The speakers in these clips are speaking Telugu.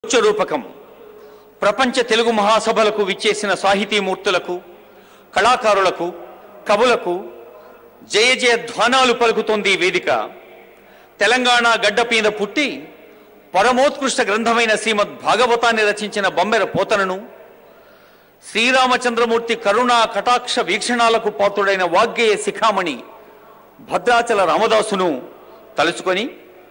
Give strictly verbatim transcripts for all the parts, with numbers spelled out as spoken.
నృత్య రూపకం ప్రపంచ తెలుగు మహాసభలకు విచ్చేసిన సాహితీమూర్తులకు, కళాకారులకు, కవులకు జయ జయ ధ్వానాలు పలుకుతోంది వేదిక. తెలంగాణ గడ్డ మీద పుట్టి పరమోత్కృష్ట గ్రంథమైన శ్రీమద్ భాగవతాన్ని రచించిన బొమ్మెర పోతనను, శ్రీరామచంద్రమూర్తి కరుణా కటాక్ష వీక్షణాలకు పాత్రుడైన వాగ్గేయ శిఖామణి భద్రాచల రామదాసును తలుచుకొని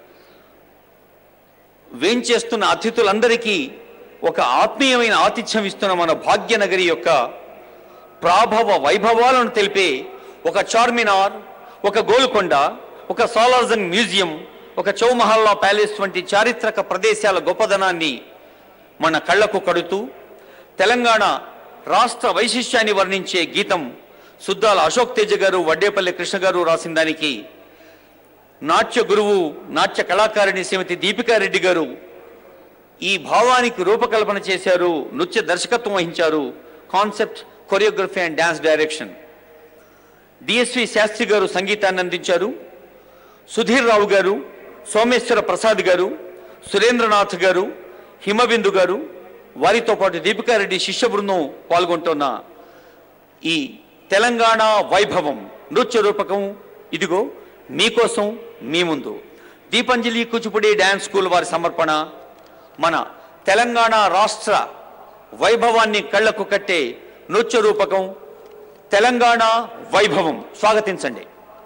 వేంచేస్తున్న అతిథులందరికీ ఒక ఆత్మీయమైన ఆతిథ్యం ఇస్తున్న మన భాగ్యనగరి యొక్క ప్రాభవ వైభవాలను తెలిపే ఒక చార్మినార్, ఒక గోల్కొండ, ఒక సాలార్జంగ్ మ్యూజియం, ఒక చౌమహల్లా ప్యాలెస్ వంటి చారిత్రక ప్రదేశాల గొప్పదనాన్ని మన కళ్లకు కడుతూ తెలంగాణ రాష్ట్ర వైశిష్యాన్ని వర్ణించే గీతం సుద్దాల అశోక్ తేజ గారు, వడ్డేపల్లి కృష్ణ గారు రాసిన దానికి నాట్య గురువు, నాట్య కళాకారిణి శ్రీమతి దీపికారెడ్డి గారు ఈ భావానికి రూపకల్పన చేశారు, నృత్య దర్శకత్వం వహించారు. Concept, choreography and dance direction. DSV Shastri గారు సంగీతాన్ని అందించారు. సుధీర్ రావు గారు, సోమేశ్వర ప్రసాద్ గారు, సురేంద్రనాథ్ గారు, హిమబిందు గారు, వారితో పాటు దీపికారెడ్డి శిష్య బృందం పాల్గొంటున్న ఈ తెలంగాణ వైభవం నృత్య రూపకం ఇదిగో మీకోసం మీ ముందు. దీపాంజలి కూచిపూడి డ్యాన్స్ స్కూల్ వారి సమర్పణ మన తెలంగాణ రాష్ట్ర వైభవాన్ని కళ్లకు కట్టే నృత్య రూపకం తెలంగాణ వైభవం. స్వాగతించండి.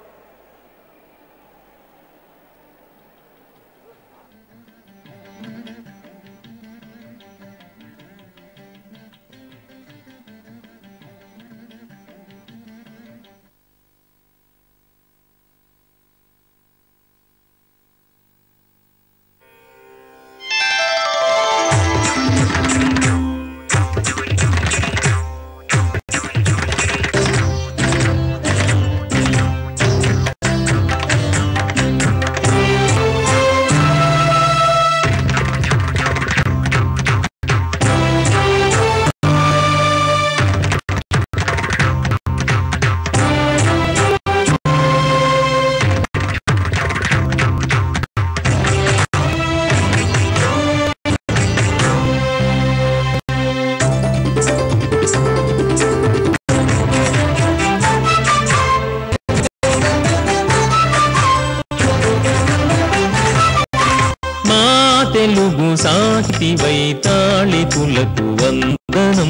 తెలుగు సాహితీ వైతాళికులకు వందనం.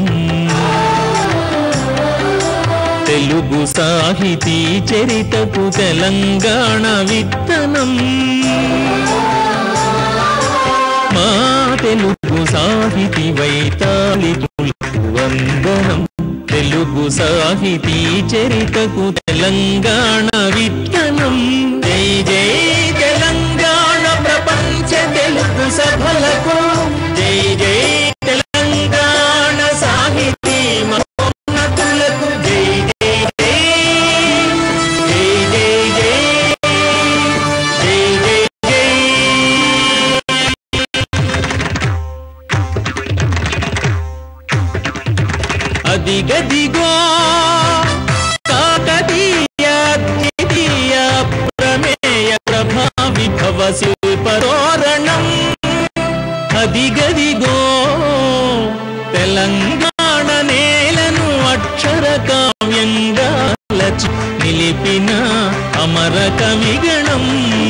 తెలుగు సాహితీ చరితకు తెలంగాణ విత్తనం. మా తెలుగు సాహితీ వైతాళికులకు వందనం. తెలుగు సాహితీ చరితకు తెలంగాణ విత్తనం. జై జై తెలంగాణ ప్రపంచ తెలుగు సభలకు, జై జై తెలంగాణ సాహితీ మహోన్నతులకు, జై జై జై జై జై జై జై జై. అదిగదిగో కాకతీయ ద్వితీయ ప్రమేయ ప్రభావిభవ శిల్పరోరణం. అదిగదిగో తెలంగాణ నేలను అక్షర కావ్యంగా నిలిపిన అమర కవిగణం.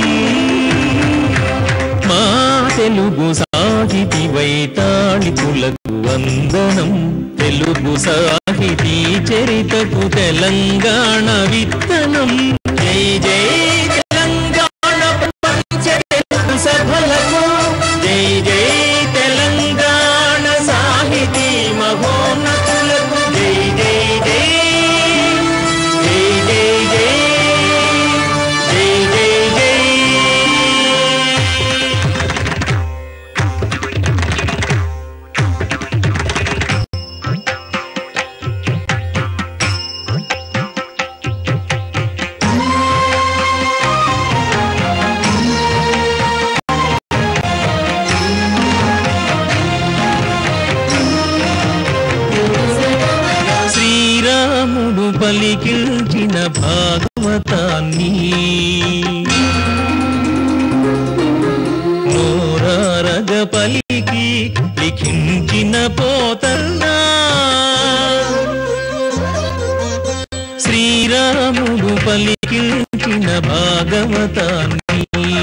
మా తెలుగు సాహితీ వైతాళికులకు వందనం. తెలుగు సాహితీ చరితకు తెలంగాణ విత్తనం. జై జై తెలంగాణ ప్రపంచ తెలుగు సభలకు, జై జై తెలంగాణ సాహితీ మహోన్నతులకు, జై జై జై జై జై జై జై జై జై. శ్రీరాముడు పలికిల్చిన భాగవతాన్ని నోరారగ పలికి లిఖించిన పోతన్నా శ్రీరాముడు పలికించిన భాగవతాన్ని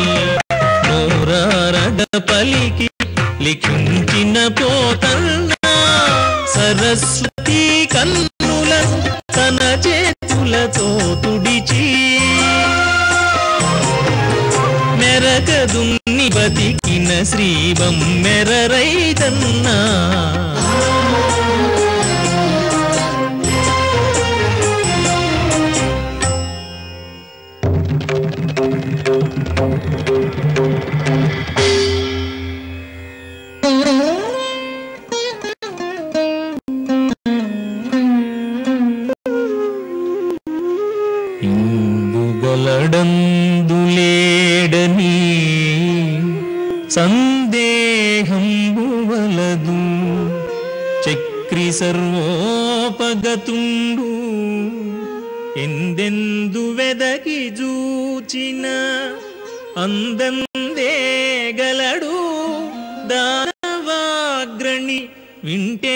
నోరారగ పలికి లిఖించిన పోతన్నా సరస్వతి కన్నుల తన చేతులతో తుడిచి మెరకదున్ని బతికిన శ్రీవం మెరరైదన్నా ఇందుగలడందులేడని సందేహంబు వలదు చక్రి సర్వోపగతుండు ఎందెందు వెదకి జూచిన అందందే గలడు దానవాగ్రణి వింటే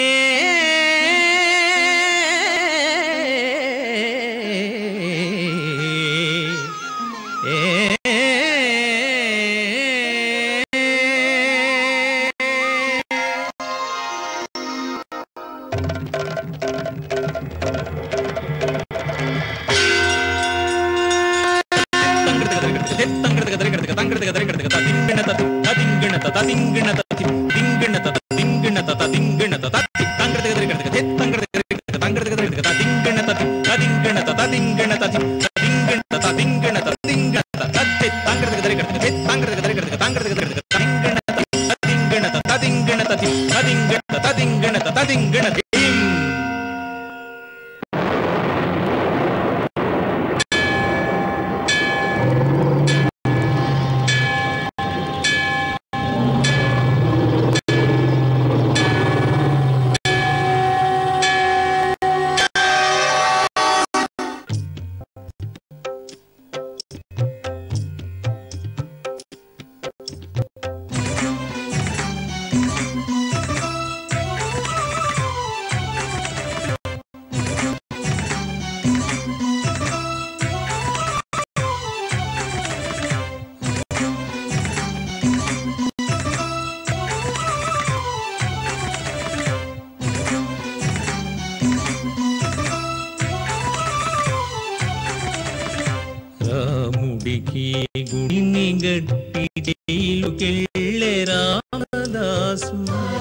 రాముడికి గుడిని గట్టి జైలుకెళ్ళే రామదాసు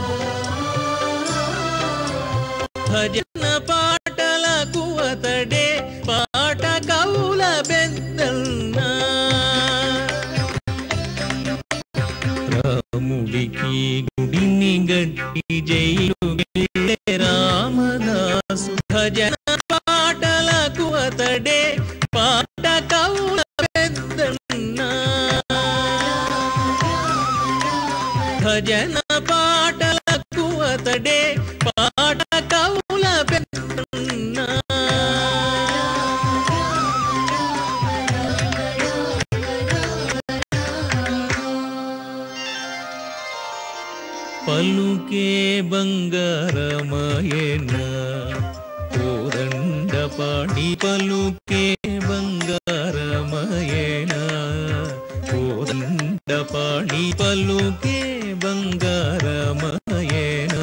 భజన పాటలకు అతడే పాట కవుల పెద్దన్నా రాముడికి గుడిని గట్టి జైలుకెళ్ళే రామదాసు భజన పాటలకు అతడే పాట కవుల పెద్దన్నా భజన పాటలకు అతడే పాట కవుల పెద్దన్నా పలుకే బంగారమయన కోదండ పాడి పలుకే బంగారమయన కోదండ పాడి పలుకే బంగారమయన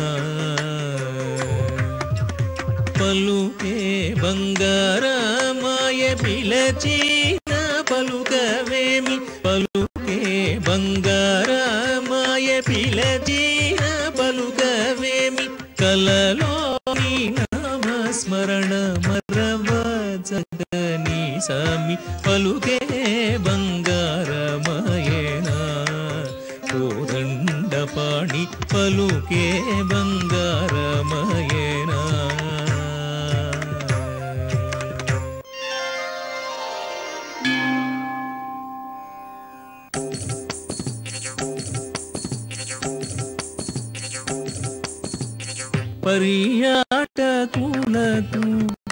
పలుకే బంగారమయ పిలచిన పలుకవేమి పలుకే బంగారమయ పిలచిన పలుకవేమి కలలోని నామస్మరణ మరవ జగని సామి పలుకే బంగారమయేనా కోదండ పాడి పలుకే బంగారమయేనా పర్యాటకులకు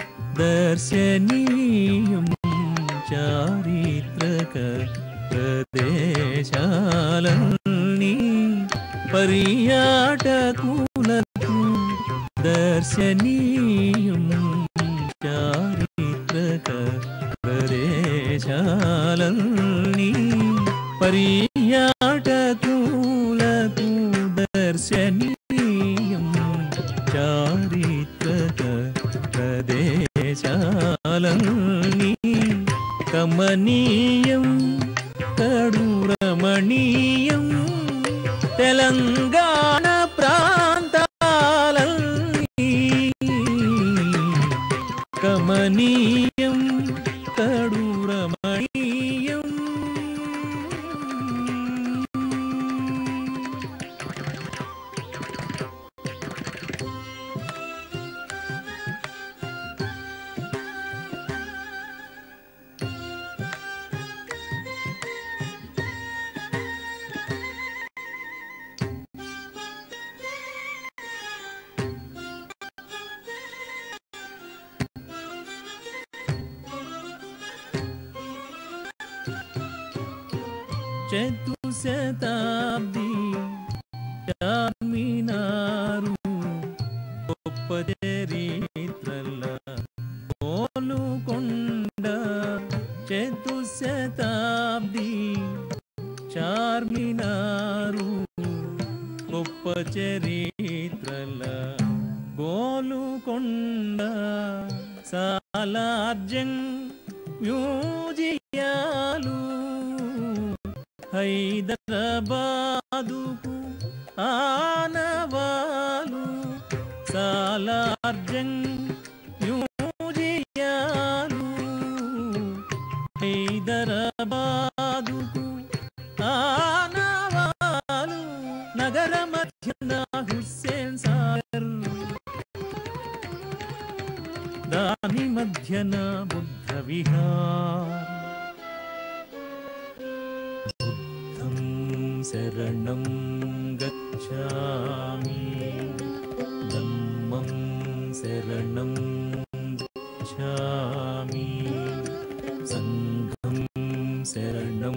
దర్శనీయం చారిత్రక ప్రదేశాలన్నీ పర్యాటకులకు పరియాటకులకు దర్శనీయం చారిత్రక ప్రదేశాలన్నీ పర్యాటకులకు దర్శనీయం చారిత్రక ప్రదేశాలన్నీ కమనీయం కడురమణీయం తెలంగాణ ప్రాంతాలన్నీ కమనీయం కడురమణీయం. చతుశతాబ్ది చార్మినారు గొప్ప చరిత్రల గోలుకొండ. చతుశతాబ్ది చార్మినారు గొప్ప చరిత్రల గోలుకొండ. సాలార్జంగ్ మ్యూజియాలు హైదరాబాదుకు ఆనవాలు. సాలార్జంగ్ మ్యూజియాలు హైదరాబాదుకు ఆనవాలు. నగర మధ్యన హుస్సేన్ సాగర్ దాని మధ్యన బుద్ధ విహార్. శరణం గచ్ఛామి ధమ్మం శరణం గచ్ఛామి సంఘం శరణం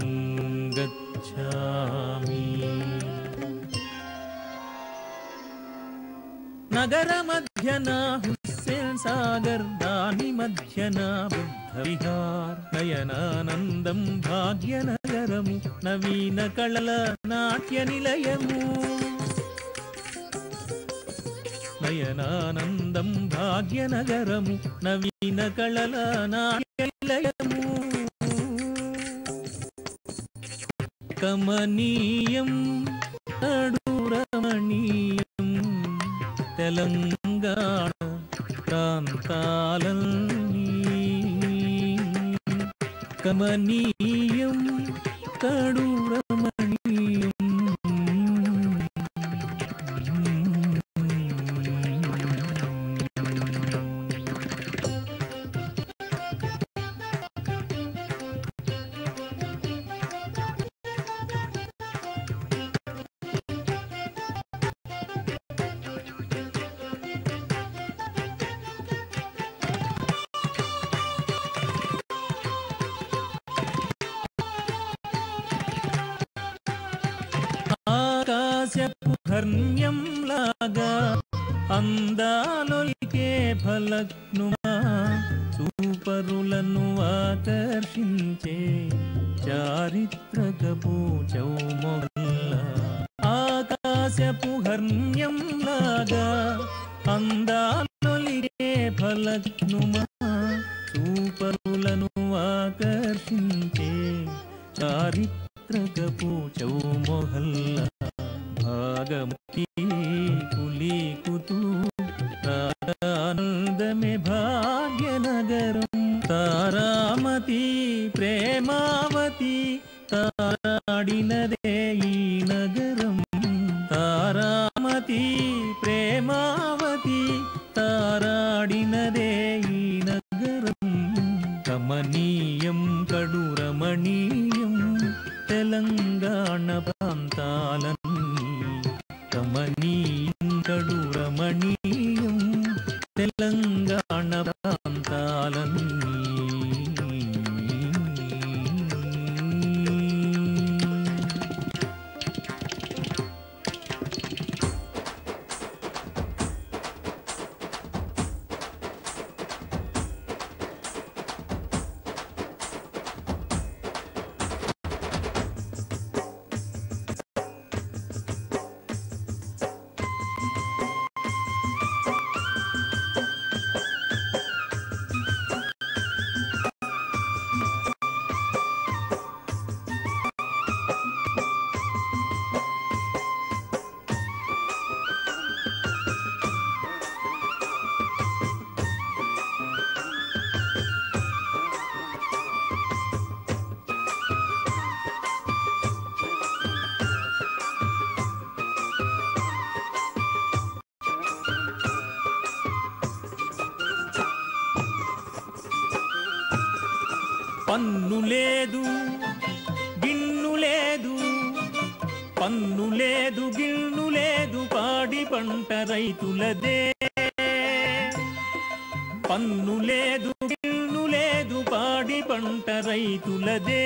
గచ్ఛామి. నగర మధ్యన హుస్సేన్ సాగర్ దాని మధ్యన బుద్ధ విహార్. నయనానందం భాగ్యనగరము నవీన కళల నాట్య నిలయము. నయనానందం భాగ్యనగరము నవీన కళల నాట్య నిలయము. కమనీయం కడురమణీయం తెలంగాణ ప్రాంతాలన్నీ కమనీయం కడురమణీయం. ఆకాశపు హర్మ్యం లాగా అందాలొలికే ఫలక్నుమా సూపరులను ఆకర్షించే చారిత్రకపు చౌమొల్ల. ఆకాశపు హర్మ్యం లాగా అందాలొలికే ఫలక్నుమా సూపరులను ఆకర్షించే చారిత్రకపు చౌమొహల్ల. భాగమతి కులీకుతూ ఆనందమే భాగ్యనగరం. తారామతి ప్రేమావతి తారాడినదే ఈ నగరం. తారామతి ప్రేమావతి తారాడినదే ఈ నగరం. కమనీయం కడురమణీయం తెలంగాణ ప్రాంతాలన్నీ కమనీయం కడురమణీయం తెలంగాణ ప్రాంతాలన్నీ. పన్ను లేదు గిన్ను లేదు, పన్ను లేదు గిన్ను లేదు, పాడి పంట రైతులదే. పన్ను లేదు గిన్ను లేదు, పాడి పంట రైతులదే.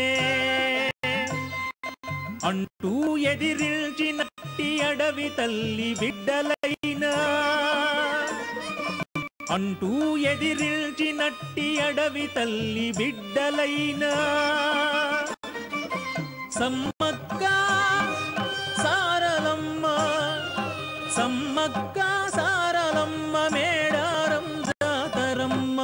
అంటూ ఎదిరించినట్టి అడవి తల్లి బిడ్డలైనా, అంటూ ఎదిరించినట్టి అడవి తల్లి బిడ్డలైనా, సమ్మక్క సారలమ్మ సమ్మక్క సారలమ్మ మేడారం జాతరమ్మ.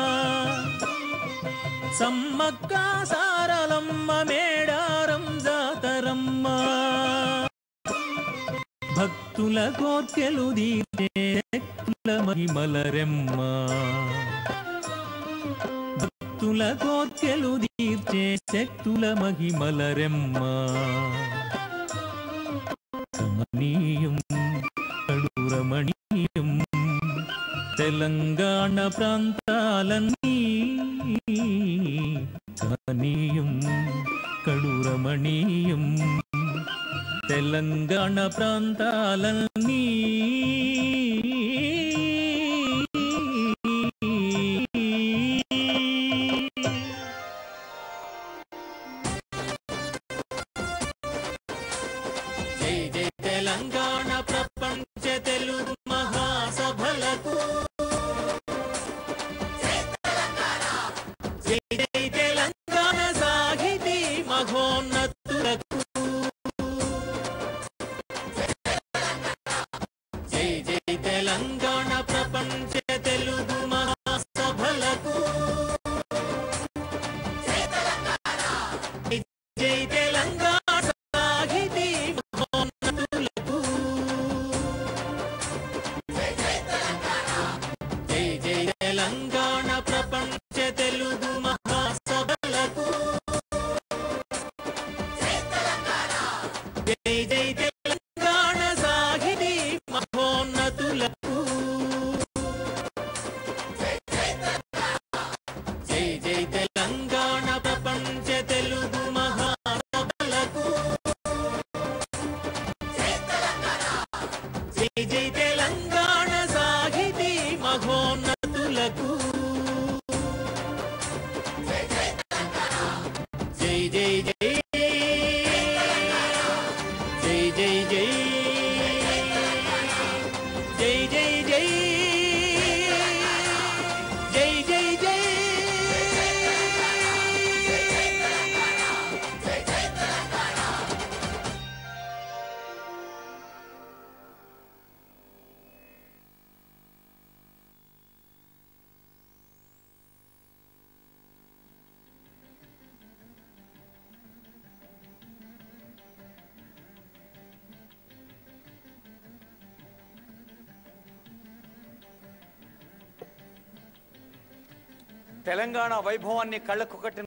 సమ్మక్క సారలమ్మ మేడారం జాతరమ్మ. భక్తుల కోర్కెలు తీర్చే శక్తుల మహిమలరెమ్మ. భక్తుల కోర్కెలు తీర్చే శక్తుల మహిమలరెమ్మ. రమణీయం కడురమణీయం తెలంగాణ ప్రాంతాలన్నీ. రమణీయం కడురమణీయం తెలంగాణ ప్రాంతాలన్నీ. జై జై తెలంగాణ ప్రపంచ తెలుగు మహాసభలకు, జై జై తెలంగాణ సాహితీ మహోన్నతులకు, జై జై తెలంగాణ ప్రపంచ తెలుగు మహాసభలకు, జై తెలంగాణ సాహితీ మహోన్నతులకు, జై జై తెలంగాణ ప్రపంచ తెలుగు మహాసభలకు, జై జై తెలంగాణ సాహితీ మహోన్నతులకు, జై జై తెలంగాణ ప్రపంచ తెలుగు మహాసభలకు, జై జై తెలంగాణ సాహితీ మహోన్నతులకు, జై జై జై జై జై జై జై జై జై జై జై జై. తెలంగాణ వైభవాన్ని కళ్ళకు కట్టిన